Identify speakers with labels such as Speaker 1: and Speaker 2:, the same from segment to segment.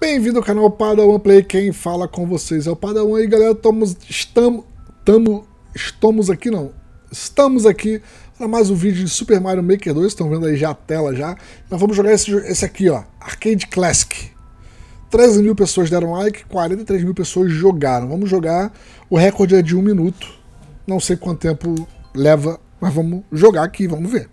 Speaker 1: Bem-vindo ao canal Padawan Play, quem fala com vocês é o Padawan e galera, estamos aqui para mais um vídeo de Super Mario Maker 2, estão vendo aí já a tela já. Nós vamos jogar esse aqui, ó, Arcade Classic. 13 mil pessoas deram like, 43 mil pessoas jogaram. Vamos jogar, o recorde é de 1 minuto, não sei quanto tempo leva, mas vamos jogar aqui, vamos ver.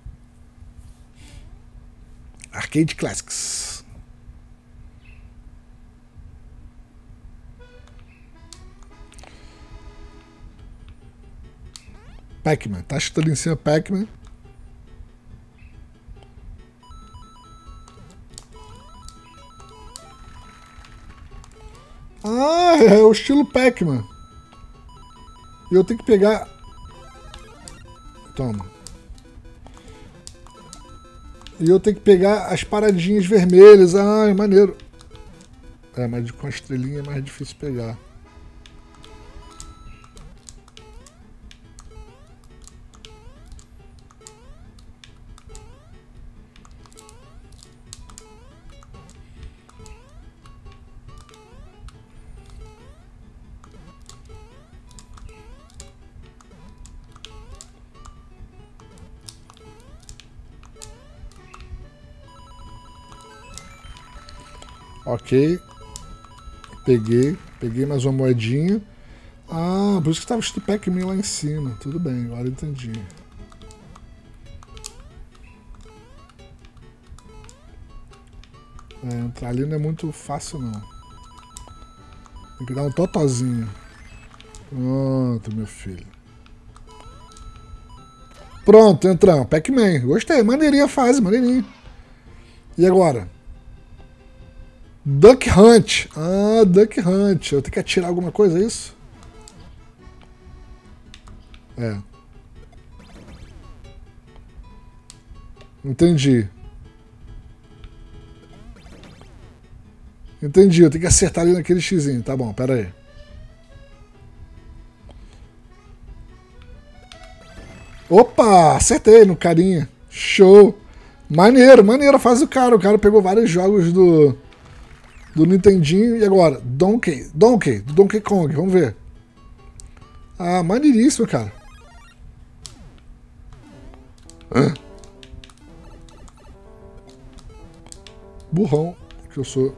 Speaker 1: Arcade Classics. Pac-Man, tá escrito ali em cima Pac-Man. Ah, é o estilo Pac-Man. E eu tenho que pegar... Toma. E eu tenho que pegar as paradinhas vermelhas. Ah, é maneiro. É, mas com a estrelinha é mais difícil pegar. Ok, peguei mais uma moedinha. Ah, por isso que estava escrito Pac-Man lá em cima. Tudo bem, agora entendi. Entrar ali não é muito fácil não. Tem que dar um totozinho. Pronto, meu filho. Pronto, entramos. Pac-Man, gostei, maneirinha a fase, maneirinha. E agora? Duck Hunt. Ah, Duck Hunt. Eu tenho que atirar alguma coisa, é isso? É. Entendi. Entendi, eu tenho que acertar ali naquele xizinho. Tá bom, pera aí. Opa, acertei no carinha. Show. Maneiro, maneiro. Faz o cara. O cara pegou vários jogos do Nintendinho. E agora? Do Donkey Kong. Vamos ver. Ah, maneiríssimo, cara. Burrão que eu sou.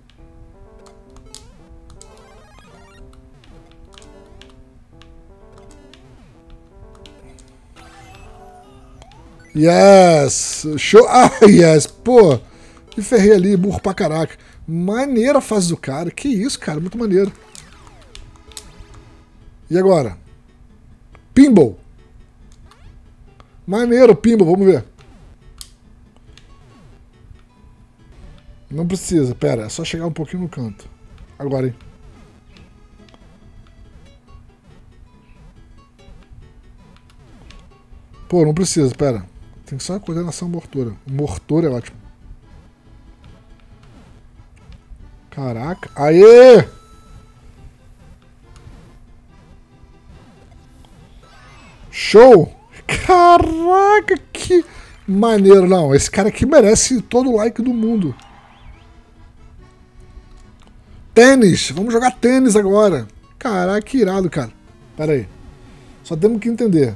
Speaker 1: Yes! Show! Ah, yes! Pô! Me ferrei ali, burro pra caraca. Maneira a fase do cara. Que isso, cara. Muito maneiro. E agora? Pinball. Maneiro, pinball. Vamos ver. Não precisa. Pera, é só chegar um pouquinho no canto. Agora, hein. Pô, não precisa. Pera. Tem só a coordenação motora. Motor é ótimo. Caraca. Aê! Show! Caraca, que maneiro. Não, esse cara aqui merece todo o like do mundo. Tênis. Vamos jogar tênis agora. Caraca, que irado, cara. Pera aí. Só temos que entender.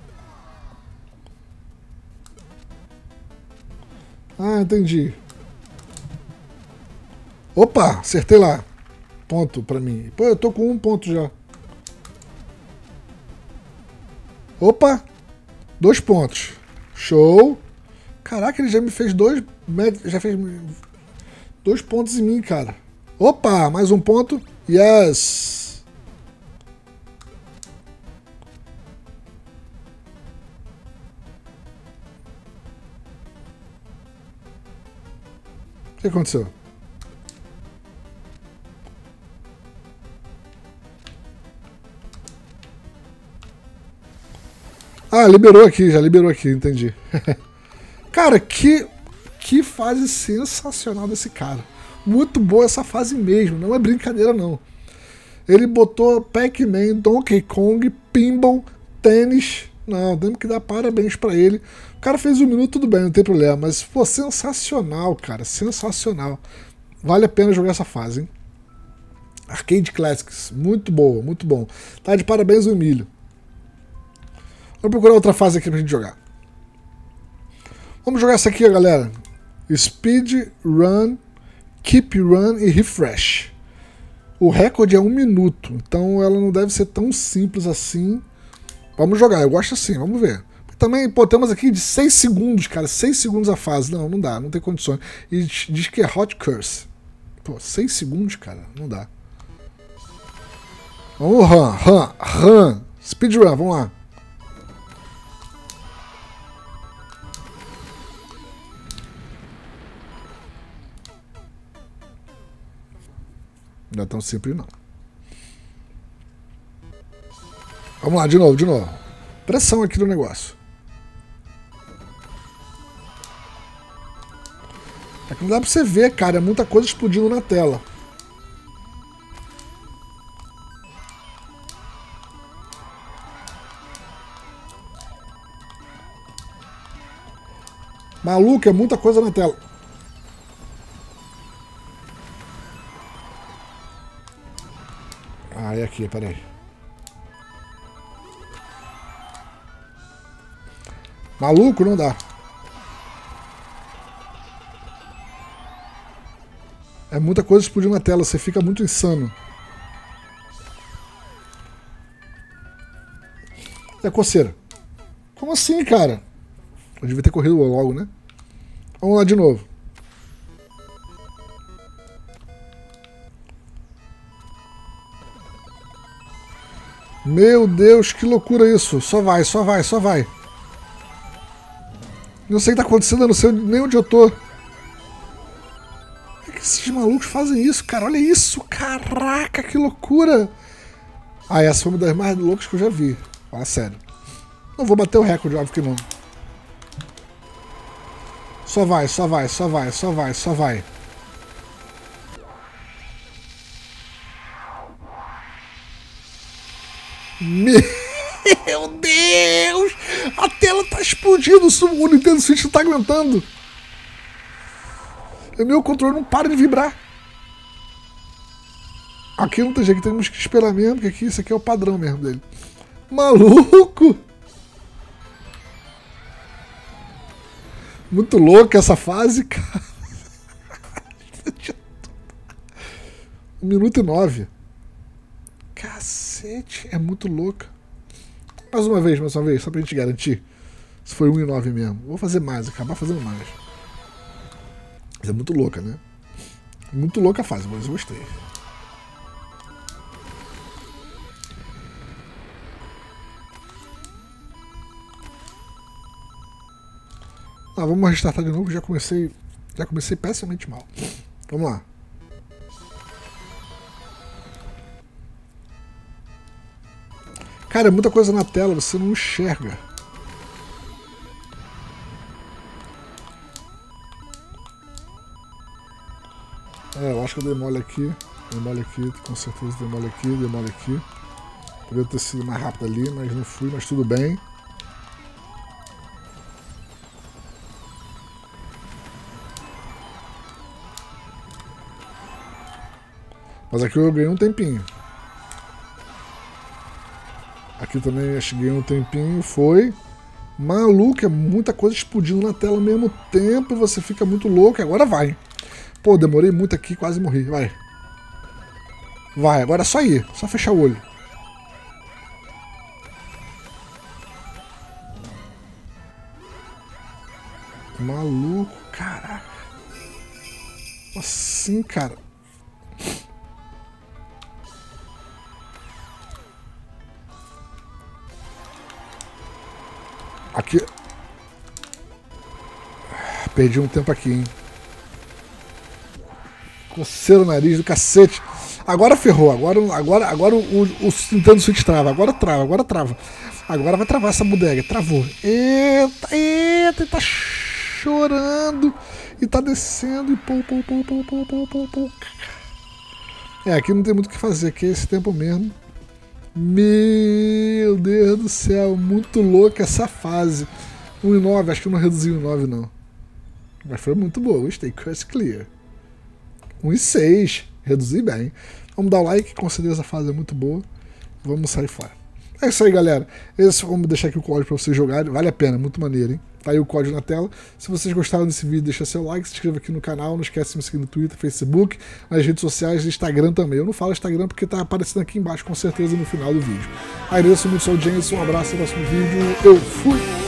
Speaker 1: Ah, entendi. Opa, acertei lá. Ponto pra mim. Pô, eu tô com 1 ponto já. Opa, 2 pontos. Show. Caraca, ele já me fez 2. Já fez 2 pontos em mim, cara. Opa, mais 1 ponto. Yes. O que aconteceu? Ah, liberou aqui, já liberou aqui, entendi. Cara, que fase sensacional desse cara. Muito boa essa fase mesmo, não é brincadeira não. Ele botou Pac-Man, Donkey Kong, Pinball, tênis. Não, temos que dar parabéns pra ele. O cara fez 1 minuto, tudo bem, não tem problema. Mas, pô, sensacional, cara, sensacional. Vale a pena jogar essa fase, hein? Arcade Classics, muito boa, muito bom. Tá de parabéns o Emílio. Vamos procurar outra fase aqui pra gente jogar. Vamos jogar essa aqui, galera. Speed, Run, Keep Run e Refresh. O recorde é 1 minuto, então ela não deve ser tão simples assim. Vamos jogar, eu gosto assim, vamos ver. Também, pô, temos aqui de 6 segundos, cara. 6 segundos a fase. Não, não dá, não tem condições. E diz que é Hot Curse. Pô, 6 segundos, cara, não dá. Vamos, run. Speedrun, vamos lá. Não é tão simples, não. Vamos lá, de novo. Pressão aqui no negócio. Aqui não dá pra você ver, cara. É muita coisa explodindo na tela. Maluco, é muita coisa na tela. Ah, é aqui, peraí. Maluco, não dá. É muita coisa explodindo na tela, você fica muito insano. É coceira. Como assim, cara? Eu devia ter corrido logo, né? Vamos lá de novo. Meu Deus, que loucura isso. Só vai. Não sei o que tá acontecendo, eu não sei nem onde eu tô. É que esses malucos fazem isso, cara. Olha isso, caraca, que loucura. Ah, essa foi uma das mais loucas que eu já vi. Fala sério. Não vou bater o recorde, óbvio que não. Só vai. Meu Deus! A tela tá explodindo, o Nintendo Switch não tá aguentando. O meu controle não para de vibrar. Aqui não tem jeito, temos que esperar mesmo, porque aqui, isso aqui é o padrão mesmo dele. Maluco! Muito louca essa fase, cara. 1 minuto e 9. Cacete, é muito louca. Mais uma vez, só pra gente garantir. Se foi 1 e 9 mesmo. Vou fazer mais, acabar fazendo mais. Mas é muito louca, né? Muito louca a fase, mas eu gostei. Ah, vamos restartar de novo, já comecei pessimamente mal. Vamos lá. Cara, é muita coisa na tela, você não enxerga. É, eu acho que eu dei mole aqui, com certeza dei mole aqui. Poderia ter sido mais rápido ali, mas não fui, mas tudo bem. Mas aqui eu ganhei um tempinho. Aqui também cheguei um tempinho, foi. Maluco, é muita coisa explodindo na tela ao mesmo tempo e você fica muito louco. Agora vai. Pô, demorei muito aqui, quase morri. Vai. Vai, agora é só ir. Só fechar o olho. Maluco, caraca. Assim, cara. Aqui. Perdi um tempo aqui, hein. Coceira o nariz do cacete. Agora ferrou. Agora o Nintendo Switch trava. Agora trava. Agora vai travar essa bodega. Travou. Eita, tá chorando. E tá descendo. E pô. É, aqui não tem muito o que fazer. Aqui é esse tempo mesmo. Meu Deus do céu. Muito louca essa fase. 1 e 9. Acho que eu não reduzi 1 e 9 não. Mas foi muito boa. Gostei. Curse Clear. 1,6. Reduzir bem. Vamos dar o like, com certeza a fase é muito boa. Vamos sair fora. É isso aí, galera. Vamos deixar aqui o código para vocês jogarem. Vale a pena, muito maneiro, hein? Tá aí o código na tela. Se vocês gostaram desse vídeo, deixa seu like, se inscreva aqui no canal. Não esquece de me seguir no Twitter, Facebook, nas redes sociais e Instagram também. Eu não falo Instagram porque tá aparecendo aqui embaixo, com certeza, no final do vídeo. Agradeço muito a sua audiência. Um abraço, no próximo vídeo. Eu fui!